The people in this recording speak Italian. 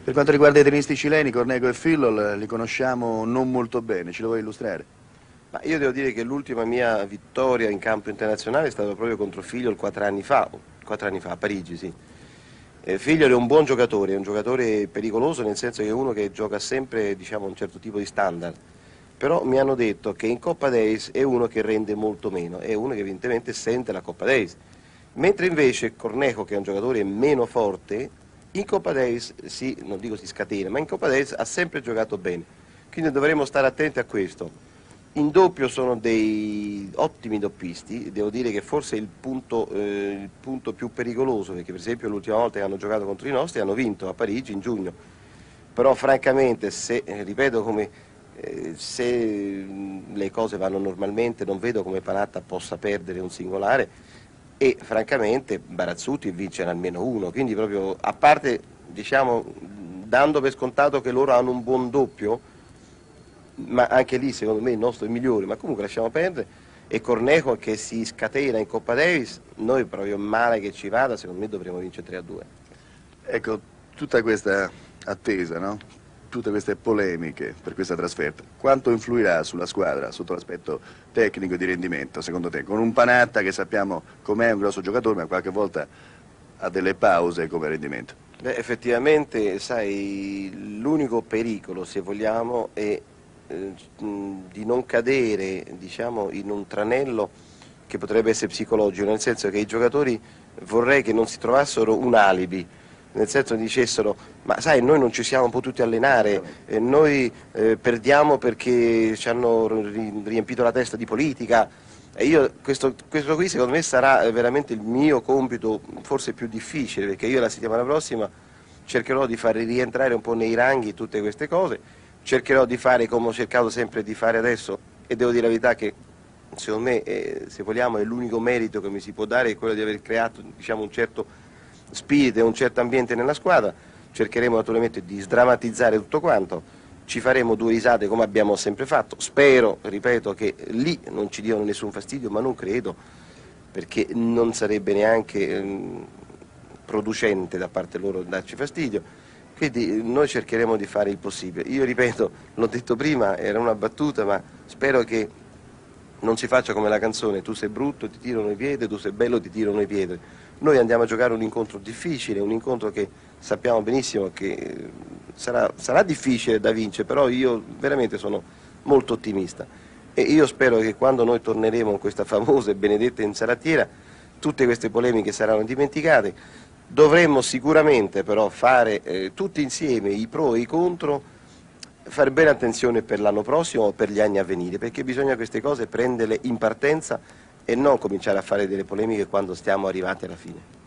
Per quanto riguarda i tennisti cileni, Cornejo e Fillol, li conosciamo non molto bene, ce lo vuoi illustrare? Ma io devo dire che l'ultima mia vittoria in campo internazionale è stata proprio contro Filiol 4 anni fa, a Parigi, sì. Filiol è un buon giocatore, è un giocatore pericoloso nel senso che è uno che gioca sempre, diciamo, un certo tipo di standard. Però mi hanno detto che in Coppa Davis è uno che rende molto meno, è uno che evidentemente sente la Coppa Davis. Mentre invece Cornejo, che è un giocatore meno forte, in Coppa Davis, non dico si scatena, ma in Coppa Davis ha sempre giocato bene. Quindi dovremo stare attenti a questo. In doppio sono dei ottimi doppisti, devo dire che forse è il punto più pericoloso, perché per esempio l'ultima volta che hanno giocato contro i nostri hanno vinto a Parigi in giugno, però francamente ripeto se le cose vanno normalmente non vedo come Panatta possa perdere un singolare e francamente Barazzutti vincere almeno uno, quindi proprio a parte diciamo dando per scontato che loro hanno un buon doppio, ma anche lì secondo me il nostro è migliore, ma comunque lasciamo perdere, e Cornejo che si scatena in Coppa Davis, noi proprio male che ci vada, secondo me dovremo vincere 3-2. Ecco, tutta questa attesa, no? Tutte queste polemiche per questa trasferta, quanto influirà sulla squadra sotto l'aspetto tecnico e di rendimento, secondo te? Con un Panatta che sappiamo com'è un grosso giocatore, ma qualche volta ha delle pause come rendimento. Beh, effettivamente, sai, l'unico pericolo, se vogliamo, è di non cadere, diciamo, in un tranello che potrebbe essere psicologico, nel senso che i giocatori vorrei che non si trovassero un alibi, nel senso che dicessero, ma sai, noi non ci siamo potuti allenare, noi perdiamo perché ci hanno riempito la testa di politica. E io, questo qui secondo me sarà veramente il mio compito, forse più difficile, perché io la settimana prossima cercherò di fare rientrare un po' nei ranghi tutte queste cose, cercherò di fare come ho cercato sempre di fare adesso, e devo dire la verità che secondo me, se vogliamo, è l'unico merito che mi si può dare, è quello di aver creato, diciamo, un certo spirito e un certo ambiente nella squadra. Cercheremo naturalmente di sdrammatizzare tutto quanto, ci faremo due risate come abbiamo sempre fatto, spero, ripeto, che lì non ci diano nessun fastidio, ma non credo, perché non sarebbe neanche producente da parte loro darci fastidio, quindi noi cercheremo di fare il possibile. Io ripeto, l'ho detto prima, era una battuta, ma spero che non si faccia come la canzone, tu sei brutto ti tirano i piedi, tu sei bello ti tirano i piedi. Noi andiamo a giocare un incontro difficile, un incontro che sappiamo benissimo che sarà difficile da vincere, però io veramente sono molto ottimista e io spero che quando noi torneremo in questa famosa e benedetta insalatiera tutte queste polemiche saranno dimenticate. Dovremmo sicuramente però fare tutti insieme i pro e i contro, fare bene attenzione per l'anno prossimo o per gli anni a venire, perché bisogna queste cose prenderle in partenza e non cominciare a fare delle polemiche quando stiamo arrivati alla fine.